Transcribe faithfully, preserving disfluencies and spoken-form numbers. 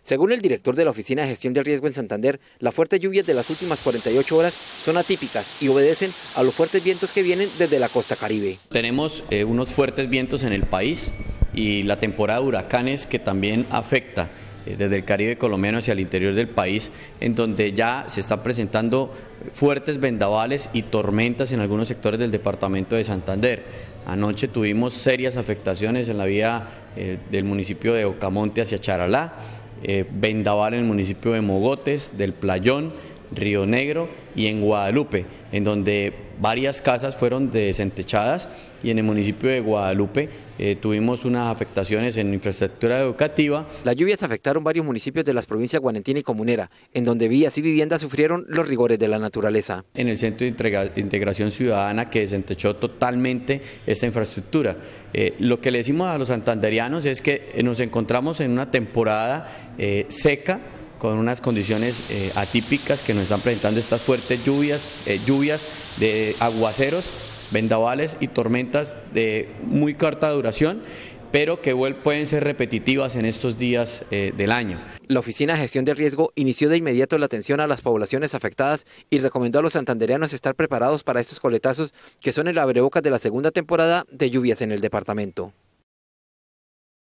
Según el director de la Oficina de Gestión del Riesgo en Santander, las fuertes lluvias de las últimas cuarenta y ocho horas son atípicas y obedecen a los fuertes vientos que vienen desde la costa caribe. Tenemos eh, unos fuertes vientos en el país y la temporada de huracanes que también afecta eh, desde el Caribe colombiano hacia el interior del país, en donde ya se están presentando fuertes vendavales y tormentas en algunos sectores del departamento de Santander. Anoche tuvimos serias afectaciones en la vía eh, del municipio de Ocamonte hacia Charalá, eh, vendaval en el municipio de Mogotes, del Playón, Río Negro y en Guadalupe, en donde varias casas fueron desentechadas, y en el municipio de Guadalupe eh, tuvimos unas afectaciones en infraestructura educativa. Las lluvias afectaron varios municipios de las provincias Guarentina y Comunera, en donde vías y viviendas sufrieron los rigores de la naturaleza. En el Centro de Integración Ciudadana, que desentechó totalmente esta infraestructura. Eh, lo que le decimos a los santanderianos es que nos encontramos en una temporada eh, seca, con unas condiciones eh, atípicas que nos están presentando estas fuertes lluvias, eh, lluvias de aguaceros, vendavales y tormentas de muy corta duración, pero que pueden ser repetitivas en estos días eh, del año. La Oficina de Gestión del Riesgo inició de inmediato la atención a las poblaciones afectadas y recomendó a los santandereanos estar preparados para estos coletazos que son el abrebocas de la segunda temporada de lluvias en el departamento.